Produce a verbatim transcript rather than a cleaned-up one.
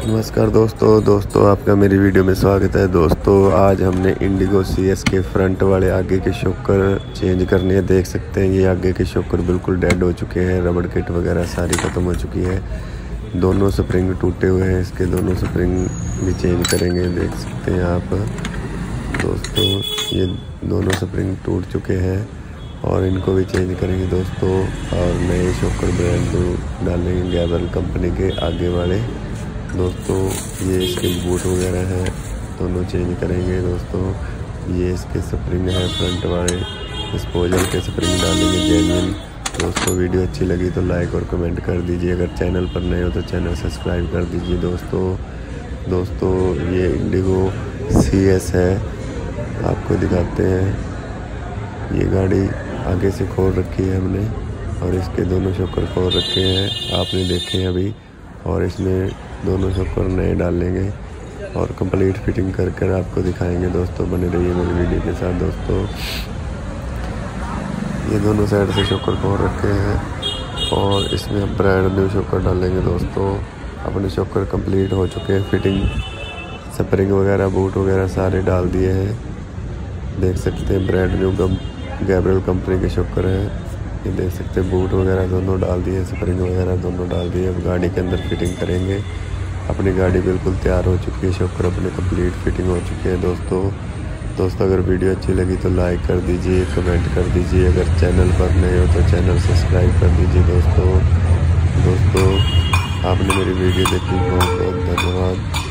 नमस्कार दोस्तों दोस्तों आपका मेरी वीडियो में स्वागत है। दोस्तों आज हमने इंडिगो सी एस के फ्रंट वाले आगे के शॉकर चेंज करने हैं। देख सकते हैं ये आगे के शॉकर बिल्कुल डेड हो चुके हैं, रबड़ किट वगैरह सारी ख़त्म हो चुकी है। दोनों स्प्रिंग टूटे हुए हैं, इसके दोनों स्प्रिंग भी चेंज करेंगे। देख सकते हैं आप दोस्तों ये दोनों स्प्रिंग टूट चुके हैं और इनको भी चेंज करेंगे दोस्तों। और नए शॉकर ब्रांड डालेंगे गैब्रियल कंपनी के आगे वाले दोस्तों। ये इसके बूट वगैरह हैं, दोनों चेंज करेंगे दोस्तों। ये इसके स्प्रिंग है फ्रंट वाले, डिस्पोजल के स्प्रिंग डालेंगे जेन्युइन दोस्तों। वीडियो अच्छी लगी तो लाइक और कमेंट कर दीजिए। अगर चैनल पर नए हो तो चैनल सब्सक्राइब कर दीजिए दोस्तों। दोस्तों ये इंडिगो सी एस है, आपको दिखाते हैं। ये गाड़ी आगे से खोल रखी है हमने और इसके दोनों शॉकर खोल रखे हैं, आपने देखे हैं अभी। और इसमें दोनों शॉकर नए डालेंगे और कंप्लीट फिटिंग कर कर आपको दिखाएंगे दोस्तों। बने रहिए मेरी वीडियो के साथ दोस्तों। ये दोनों साइड से शॉकर खोल रखे हैं और इसमें हम ब्रांड न्यू शॉकर डालेंगे दोस्तों। अपने शॉकर कंप्लीट हो चुके हैं, फिटिंग स्प्रिंग वगैरह बूट वगैरह सारे डाल दिए हैं। देख सकते हैं ब्रांड न्यू गैब्रियल कंपनी के शॉकर हैं। ये देख सकते हैं बूट वगैरह दोनों डाल दिए, स्प्रिंग वगैरह दोनों डाल दिए। अब गाड़ी के अंदर फिटिंग करेंगे। अपनी गाड़ी बिल्कुल तैयार हो चुकी है, शॉकर अपने कंप्लीट फिटिंग हो चुकी है दोस्तों। दोस्तों अगर वीडियो अच्छी लगी तो लाइक कर दीजिए, कमेंट कर दीजिए। अगर चैनल पर नए हो तो चैनल सब्सक्राइब कर दीजिए दोस्तों। दोस्तों आपने मेरी वीडियो देखी, बहुत बहुत धन्यवाद।